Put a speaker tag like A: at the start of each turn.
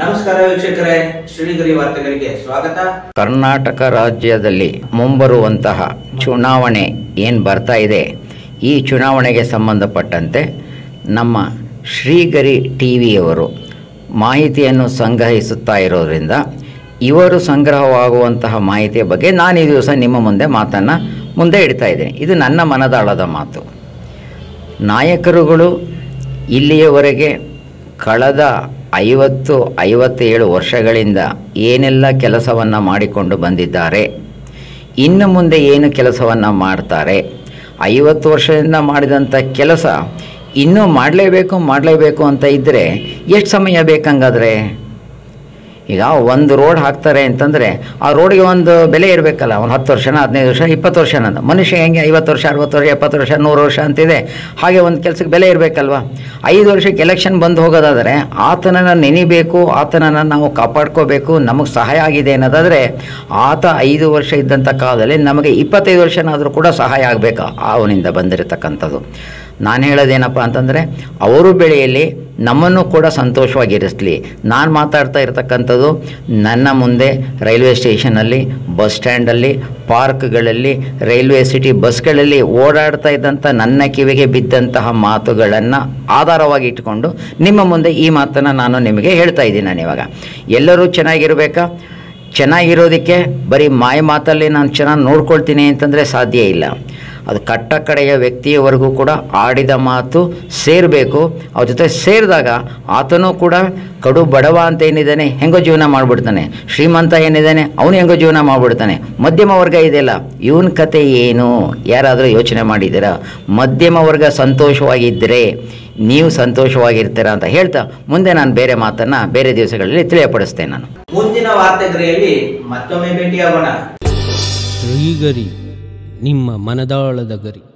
A: ನಮಸ್ಕಾರ ವೀಕ್ಷಕರೇ, ಶ್ರೀಗರಿ ವಾರ್ತೆಗಳಿಗೆ ಸ್ವಾಗತ.
B: ಕರ್ನಾಟಕ ರಾಜ್ಯದಲ್ಲಿ ಮುಂಬರುವಂತಹ ಚುನಾವಣೆ ಏನು ಬರ್ತಾ ಇದೆ, ಈ ಚುನಾವಣೆಗೆ ಸಂಬಂಧಪಟ್ಟಂತೆ ನಮ್ಮ ಶ್ರೀಗರಿ ಟಿವಿಯವರು ಮಾಹಿತಿಯನ್ನು ಸಂಗ್ರಹಿಸುತ್ತಾ ಇರೋದರಿಂದ ಇವರು ಸಂಗ್ರಹವಾಗುವಂತಹ ಮಾಹಿತಿಯ ಬಗ್ಗೆ ನಾನು ಈ ದಿವಸ ನಿಮ್ಮ ಮುಂದೆ ಇಡ್ತಾ ಇದ್ದೀನಿ. ಇದು ನನ್ನ ಮನದಾಳದ ಮಾತು. ನಾಯಕರುಗಳು ಇಲ್ಲಿಯವರೆಗೆ ಕಳೆದ 50-57 ವರ್ಷಗಳಿಂದ ಏನೆಲ್ಲ ಕೆಲಸವನ್ನು ಮಾಡಿಕೊಂಡು ಬಂದಿದ್ದಾರೆ, ಇನ್ನು ಮುಂದೆ ಏನು ಕೆಲಸವನ್ನು ಮಾಡ್ತಾರೆ, 50 ವರ್ಷದಿಂದ ಮಾಡಿದಂಥ ಕೆಲಸ ಇನ್ನೂ ಮಾಡಲೇಬೇಕು ಅಂತ ಇದ್ದರೆ ಎಷ್ಟು ಸಮಯ ಬೇಕಂಗಾದರೆ? ಈಗ ಒಂದು ರೋಡ್ ಹಾಕ್ತಾರೆ ಅಂತಂದರೆ ಆ ರೋಡಿಗೆ ಒಂದು ಬೆಲೆ ಇರಬೇಕಲ್ಲ. ಒಂದು 10 ವರ್ಷನ 15 ವರ್ಷ 20 ವರ್ಷನ ಅಂತ ಮನುಷ್ಯ ಹೆಂಗೆ 50 ವರ್ಷ 60 ವರ್ಷ 70 ವರ್ಷ 100 ವರ್ಷ ಅಂತಿದೆ, ಹಾಗೆ ಒಂದು ಕೆಲಸಕ್ಕೆ ಬೆಲೆ ಇರಬೇಕಲ್ವ. 5 ವರ್ಷಕ್ಕೆ ಎಲೆಕ್ಷನ್ ಬಂದು ಹೋಗೋದಾದರೆ ಆತನನ್ನು ನೆನಿಬೇಕು, ಆತನನ್ನು ನಾವು ಕಾಪಾಡ್ಕೋಬೇಕು, ನಮಗೆ ಸಹಾಯ ಆಗಿದೆ ಅನ್ನೋದಾದರೆ ಆತ 5 ವರ್ಷ ಇದ್ದಂಥ ಕಾಲದಲ್ಲಿ ನಮಗೆ 25 ವರ್ಷನಾದರೂ ಕೂಡ ಸಹಾಯ ಆಗಬೇಕು ಅವನಿಂದ ಬಂದಿರತಕ್ಕಂಥದ್ದು. ನಾನು ಹೇಳೋದೇನಪ್ಪ ಅಂತಂದರೆ ಅವರು ಬೆಳೆಯಲ್ಲಿ ನಮ್ಮನ್ನು ಕೂಡ ಸಂತೋಷವಾಗಿರಿಸಲಿ. ನಾನು ಮಾತಾಡ್ತಾ ಇರತಕ್ಕಂಥದ್ದು ನನ್ನ ಮುಂದೆ ರೈಲ್ವೆ ಸ್ಟೇಷನಲ್ಲಿ, ಬಸ್ ಸ್ಟ್ಯಾಂಡಲ್ಲಿ, ಪಾರ್ಕ್ಗಳಲ್ಲಿ, ರೈಲ್ವೆ ಸಿಟಿ ಬಸ್ಗಳಲ್ಲಿ ಓಡಾಡ್ತಾ ಇದ್ದಂಥ ನನ್ನ ಕಿವಿಗೆ ಬಿದ್ದಂತಹ ಮಾತುಗಳನ್ನು ಆಧಾರವಾಗಿ ಇಟ್ಕೊಂಡು ನಿಮ್ಮ ಮುಂದೆ ಈ ಮಾತನ್ನು ನಾನು ನಿಮಗೆ ಹೇಳ್ತಾ ಇದ್ದೀನಿ. ನಾನಿವಾಗ ಎಲ್ಲರೂ ಚೆನ್ನಾಗಿರಬೇಕಾ? ಚೆನ್ನಾಗಿರೋದಕ್ಕೆ ಬರೀ ಮಾಯ ಮಾತಲ್ಲಿ ನಾನು ಚೆನ್ನಾಗಿ ನೋಡ್ಕೊಳ್ತೀನಿ ಅಂತಂದರೆ ಸಾಧ್ಯ ಇಲ್ಲ. ಅದು ಕಡೆಯ ವ್ಯಕ್ತಿಯವರೆಗೂ ಕೂಡ ಆಡಿದ ಮಾತು ಸೇರಬೇಕು. ಅವ್ರ ಜೊತೆ ಸೇರಿದಾಗ ಆತನೂ ಕೂಡ ಕಡು ಬಡವ ಅಂತ ಏನಿದ್ದಾನೆ ಹೆಂಗೋ ಜೀವನ ಮಾಡಿಬಿಡ್ತಾನೆ, ಶ್ರೀಮಂತ ಏನಿದ್ದಾನೆ ಅವನು ಹೆಂಗೋ ಜೀವನ ಮಾಡಿಬಿಡ್ತಾನೆ, ಮಧ್ಯಮ ವರ್ಗ ಇದೆಯಲ್ಲ ಇವನ ಕತೆ ಏನು? ಯಾರಾದರೂ ಯೋಚನೆ ಮಾಡಿದ್ದೀರಾ? ಮಧ್ಯಮ ವರ್ಗ ಸಂತೋಷವಾಗಿದ್ದರೆ ನೀವು ಸಂತೋಷವಾಗಿರ್ತೀರಾ ಅಂತ ಹೇಳ್ತಾ ಮುಂದೆ ನಾನು ಬೇರೆ ಮಾತನ್ನು ಬೇರೆ ದಿವಸಗಳಲ್ಲಿ ತಿಳಿಯಪಡಿಸ್ತೇನೆ. ನಾನು
A: ಮುಂದಿನ ವಾರ್ತೆಗರಿಯಲ್ಲಿ ಮತ್ತೊಮ್ಮೆ ಭೇಟಿಯಾಗೋಣ.
C: ಶ್ರೀಗರಿ, ನಿಮ್ಮ ಮನದಾಳದ ಗರಿ.